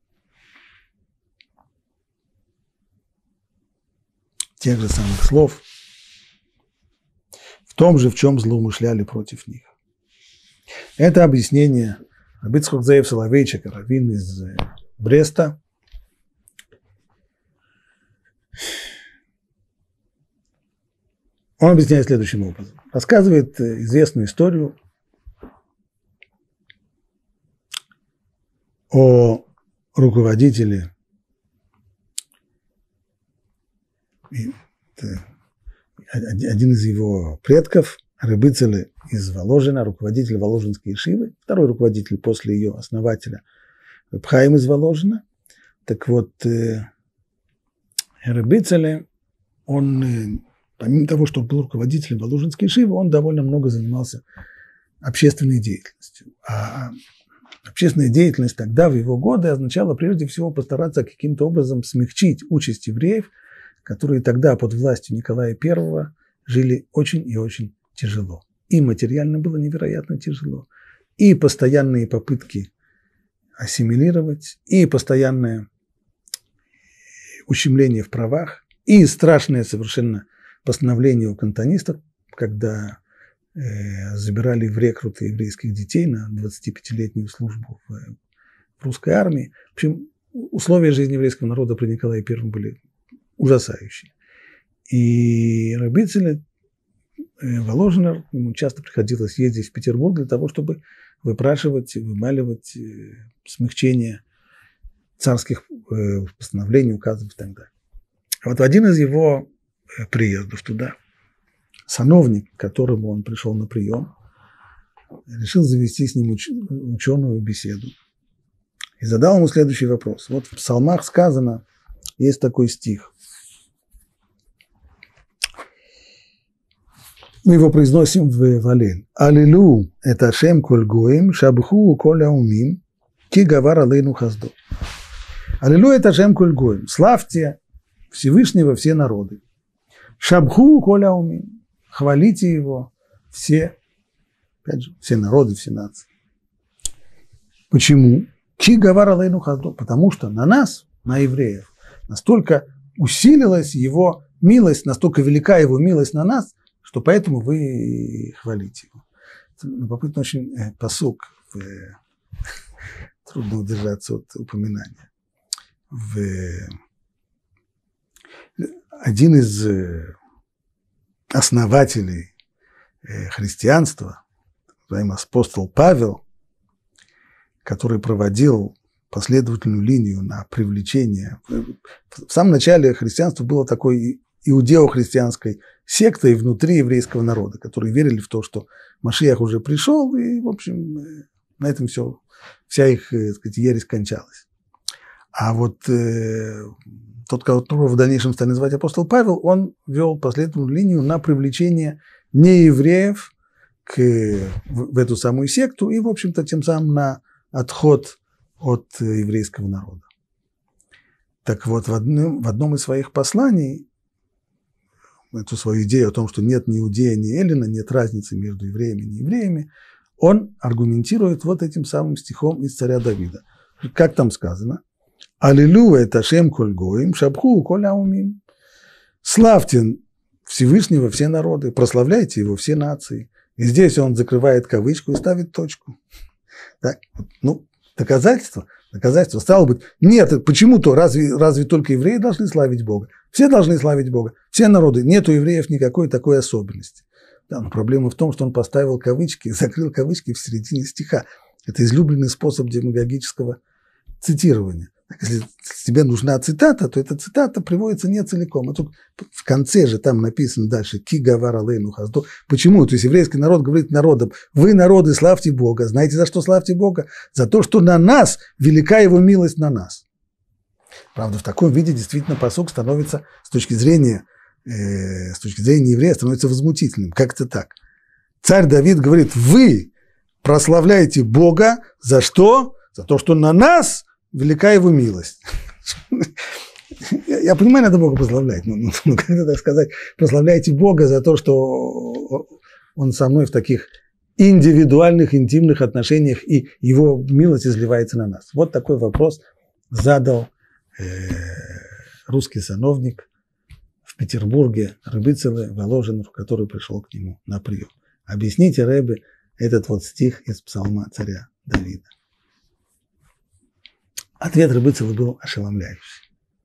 Тех же самых слов, в том же, в чем злоумышляли против них. Это объяснение Раби Ицхак Зеев Соловейчик, раввин из Бреста. Он объясняет следующим образом. Рассказывает известную историю о руководителе, один из его предков, Рeb Ицеле из Воложина, руководитель Воложинской ешивы, второй руководитель после ее основателя, Рeb Хаим из Воложина. Так вот, Рeb Ицеле, он, помимо того, что был руководителем Воложинской ешивы, он довольно много занимался общественной деятельностью. А общественная деятельность тогда, в его годы, означала прежде всего постараться каким-то образом смягчить участь евреев, которые тогда под властью Николая Первого жили очень и очень тяжело. И материально было невероятно тяжело. И постоянные попытки ассимилировать, и постоянное ущемление в правах, и страшное совершенно постановление у кантонистов, когда э, забирали в рекруты еврейских детей на двадцатипятилетнюю службу в, в русской армии. В общем, условия жизни еврейского народа при Николае Первом были ужасающие. И Рeb Ицеле Воложина, ему часто приходилось ездить в Петербург для того, чтобы выпрашивать, вымаливать смягчение царских постановлений, указов и так далее. Вот в один из его приездов туда сановник, к которому он пришел на прием, решил завести с ним уч- ученую беседу и задал ему следующий вопрос. Вот в псалмах сказано, есть такой стих. Мы его произносим в Валель. Аллилу – это Ашем коль гоим, шабху коль аумим, ки гавар алейну хаздо. Аллилу – это Ашем коль гоим. Славьте Всевышнего все народы. Шабху коль аумим. Хвалите его все, опять же, все народы, все нации. Почему? Ки гавар алейну хаздо. Потому что на нас, на евреев, настолько усилилась его милость, настолько велика его милость на нас, что поэтому вы хвалите его. Любопытно очень э, пасук, в, э, трудно удержаться от упоминания. В, э, один из э, основателей э, христианства, называемый апостол Павел, который проводил последовательную линию на привлечение. В самом начале христианства было такой иудео-христианской сектой внутри еврейского народа, которые верили в то, что Машиах уже пришел, и, в общем, на этом все, вся их, так сказать, ересь кончалась. А вот э, тот, которого в дальнейшем стали называть апостол Павел, он вел последовательную линию на привлечение неевреев к, в, в эту самую секту и, в общем-то, тем самым на отход от еврейского народа. Так вот, в одном, в одном из своих посланий эту свою идею о том, что нет ни иудея, ни эллина, нет разницы между евреями и неевреями, он аргументирует вот этим самым стихом из царя Давида. Как там сказано? «Аллилу это Ашем коль гоим, шабху коль аумим». Славьте Всевышнего все народы, прославляйте его все нации. И здесь он закрывает кавычку и ставит точку. Так, ну, доказательство, доказательство. Стало быть, нет, почему-то, разве, разве только евреи должны славить Бога? Все должны славить Бога, все народы. Нет у евреев никакой такой особенности. Да, но проблема в том, что он поставил кавычки, закрыл кавычки в середине стиха. Это излюбленный способ демагогического цитирования. Так, если тебе нужна цитата, то эта цитата приводится не целиком. А тут в конце же там написано дальше «Ки гавар алейну хаздо». Почему? То есть еврейский народ говорит народам: вы, народы, славьте Бога. Знаете, за что славьте Бога? За то, что на нас велика его милость на нас. Правда, в таком виде действительно пасук становится с точки зрения, э, с точки зрения еврея становится возмутительным. Как это так? Царь Давид говорит: вы прославляете Бога за что? За то, что на нас велика его милость. Я, я понимаю, надо Бога прославлять, но, но, но как-то так сказать, прославляйте Бога за то, что Он со мной в таких индивидуальных, интимных отношениях, и его милость изливается на нас. Вот такой вопрос задал э, русский сановник в Петербурге, Рыбицеле Воложин, который пришел к нему на прием. Объясните, Рэбе, этот вот стих из псалма царя Давида. Ответ Рыбицеле был ошеломляющий.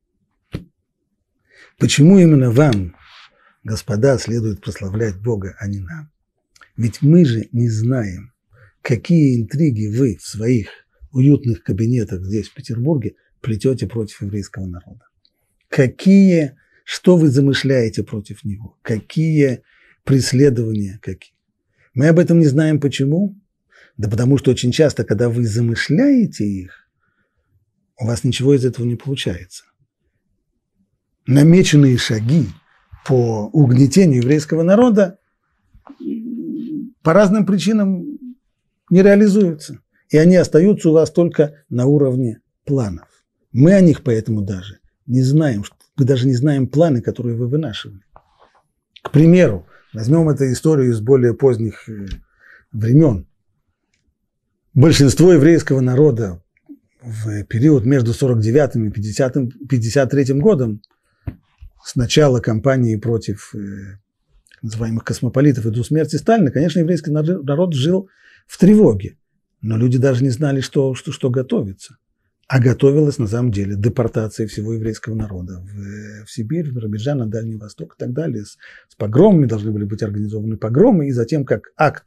Почему именно вам, господа, следует прославлять Бога, а не нам? Ведь мы же не знаем, какие интриги вы в своих уютных кабинетах здесь, в Петербурге, плетете против еврейского народа. Какие, что вы замышляете против него? Какие преследования? Какие? Мы об этом не знаем. Почему? Да потому что очень часто, когда вы замышляете их, у вас ничего из этого не получается. Намеченные шаги по угнетению еврейского народа по разным причинам не реализуются. И они остаются у вас только на уровне планов. Мы о них поэтому даже не знаем. Мы даже не знаем планы, которые вы вынашивали. К примеру, возьмем эту историю из более поздних времен. Большинство еврейского народа в период между сорок девятым и пятьдесят третьим годом, с начала кампании против э, называемых космополитов и до смерти Сталина, конечно, еврейский народ жил в тревоге, но люди даже не знали, что, что, что готовится. А готовилась на самом деле депортация всего еврейского народа в, в Сибирь, в Биробиджан, на Дальний Восток и так далее. С, с погромами должны были быть организованы погромы, и затем, как акт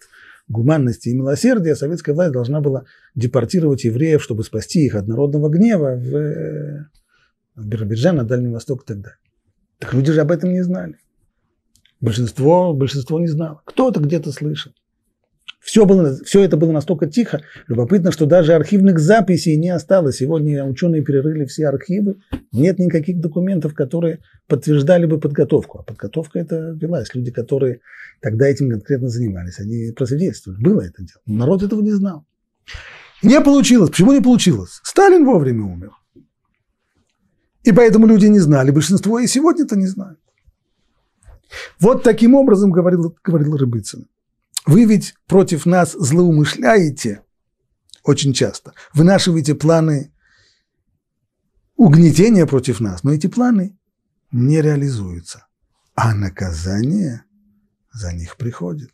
гуманности и милосердия советская власть должна была депортировать евреев, чтобы спасти их от народного гнева в, в Биробиджан, на Дальний Восток и так далее. Так люди же об этом не знали. Большинство, большинство не знало. Кто-то где-то слышал. Все, было, все это было настолько тихо. Любопытно, что даже архивных записей не осталось. Сегодня ученые перерыли все архивы. Нет никаких документов, которые подтверждали бы подготовку. А подготовка эта велась. Люди, которые тогда этим конкретно занимались, они просвидетельствовали. Было это дело. Но народ этого не знал. Не получилось. Почему не получилось? Сталин вовремя умер. И поэтому люди не знали. Большинство и сегодня-то не знают. Вот таким образом говорил, говорил Рыбыцин. Вы ведь против нас злоумышляете очень часто, вынашиваете планы угнетения против нас, но эти планы не реализуются, а наказание за них приходит.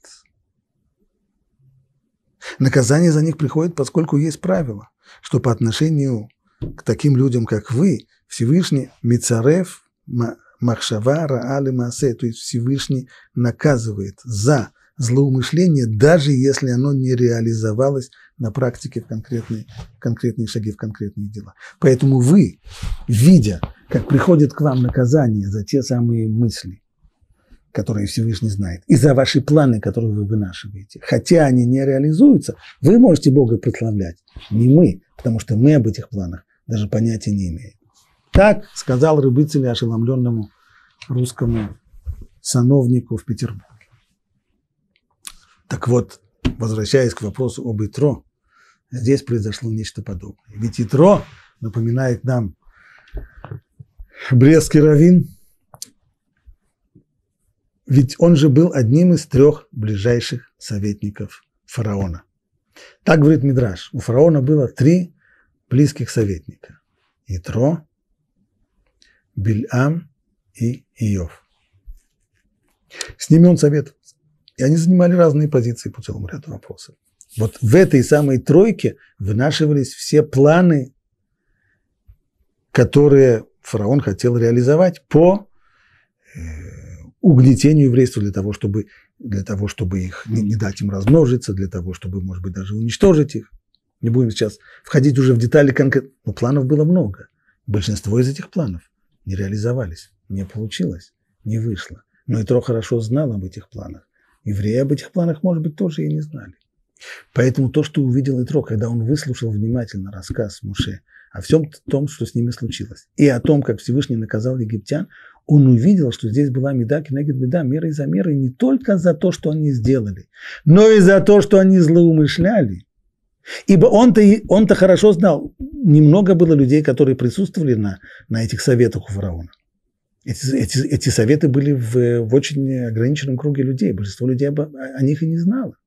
Наказание за них приходит, поскольку есть правило, что по отношению к таким людям, как вы, Всевышний Мицарев Махшава Раали Маасе, то есть Всевышний наказывает за злоумышление, даже если оно не реализовалось на практике в конкретные, в конкретные шаги, в конкретные дела. Поэтому вы, видя, как приходит к вам наказание за те самые мысли, которые Всевышний знает, и за ваши планы, которые вы вынашиваете, хотя они не реализуются, вы можете Бога прославлять, не мы, потому что мы об этих планах даже понятия не имеем. Так сказал Рыбыцин ошеломленному русскому сановнику в Петербурге. Так вот, возвращаясь к вопросу об Итро, здесь произошло нечто подобное. Ведь Итро напоминает нам брестский раввин, ведь он же был одним из трех ближайших советников фараона. Так говорит Мидраш. У фараона было три близких советника. Итро, Бильам и Иов. С ними он советовался. И они занимали разные позиции по целому ряду вопросов. Вот в этой самой тройке вынашивались все планы, которые фараон хотел реализовать по э, угнетению еврейства для того, чтобы, для того, чтобы их не, не дать им размножиться, для того, чтобы, может быть, даже уничтожить их. Не будем сейчас входить уже в детали конкретно. Но планов было много. Большинство из этих планов не реализовались, не получилось, не вышло. Но Итро хорошо знал об этих планах. Евреи об этих планах, может быть, тоже и не знали. Поэтому то, что увидел Итро, когда он выслушал внимательно рассказ Моше о всем том, что с ними случилось, и о том, как Всевышний наказал египтян, он увидел, что здесь была меда кенегед меда, мерой за мерой, не только за то, что они сделали, но и за то, что они злоумышляли. Ибо он-то, он-то хорошо знал, немного было людей, которые присутствовали на, на этих советах у фараона. Эти, эти, эти советы были в, в очень ограниченном круге людей. Большинство людей об, о них и не знало.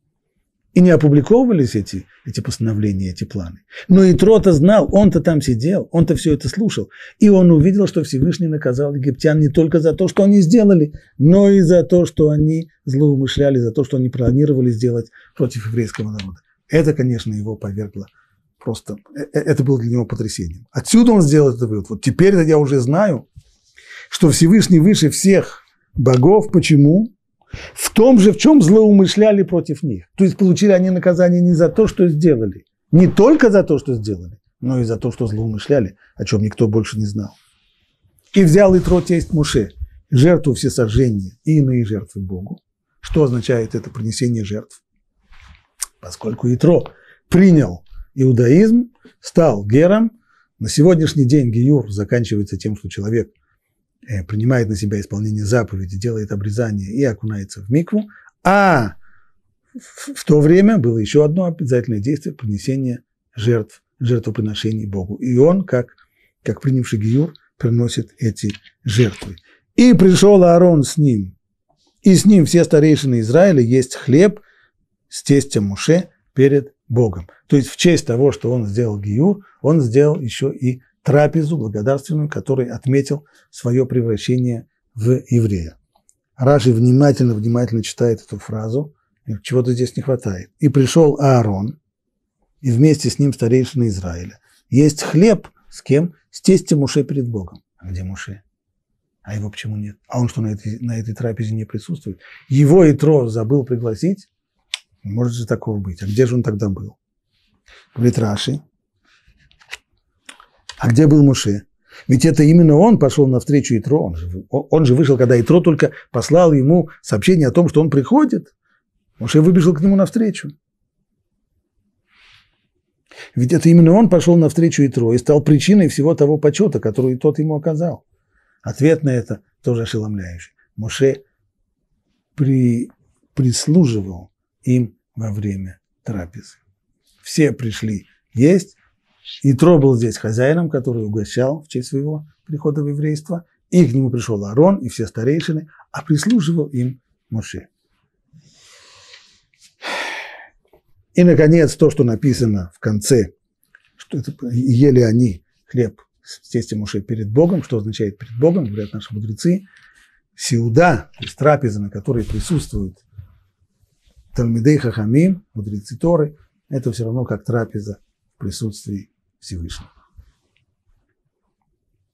И не опубликовывались эти, эти постановления, эти планы. Но Итро-то знал, он-то там сидел, он-то все это слушал. И он увидел, что Всевышний наказал египтян не только за то, что они сделали, но и за то, что они злоумышляли, за то, что они планировали сделать против еврейского народа. Это, конечно, его повергло. Просто это было для него потрясением. Отсюда он сделал этот вывод. Вот теперь я уже знаю, что Всевышний выше всех богов. Почему? В том же, в чем злоумышляли против них. То есть получили они наказание не за то, что сделали, не только за то, что сделали, но и за то, что злоумышляли, о чем никто больше не знал. И взял Итро тесть Моше жертву всесожжения и иные жертвы Богу. Что означает это принесение жертв? Поскольку Итро принял иудаизм, стал гером, на сегодняшний день гиюр заканчивается тем, что человек принимает на себя исполнение заповеди, делает обрезание и окунается в микву, а в то время было еще одно обязательное действие – принесение жертв, жертвоприношений Богу. И он, как, как принявший гиюр, приносит эти жертвы. И пришел Аарон с ним, и с ним все старейшины Израиля есть хлеб с тестем Моше перед Богом. То есть в честь того, что он сделал гиюр, он сделал еще и трапезу благодарственную, который отметил свое превращение в еврея. Раши внимательно-внимательно читает эту фразу, чего-то здесь не хватает. И пришел Аарон, и вместе с ним старейшины Израиля. Есть хлеб с кем? С тестем Моше перед Богом. А где Моше? А его почему нет? А он что, на этой, на этой трапезе не присутствует? Его Итро забыл пригласить? Не может же такого быть. А где же он тогда был? Говорит Раши. А где был Моше? Ведь это именно он пошел навстречу Итро. Он же, он же вышел, когда Итро только послал ему сообщение о том, что он приходит. Моше выбежал к нему навстречу. Ведь это именно он пошел навстречу Итро и стал причиной всего того почета, который тот ему оказал. Ответ на это тоже ошеломляющий. Моше при, прислуживал им во время трапезы. Все пришли есть. Итро был здесь хозяином, который угощал в честь своего прихода в еврейство. И к нему пришел Аарон и все старейшины, а прислуживал им Моше. И, наконец, то, что написано в конце, что это, ели они хлеб с тестем Моше перед Богом. Что означает перед Богом, говорят наши мудрецы. Сеуда, то есть трапеза, на которой присутствуют Талмидей Хахамим, мудрецы Торы, это все равно как трапеза в присутствии Всевышнего.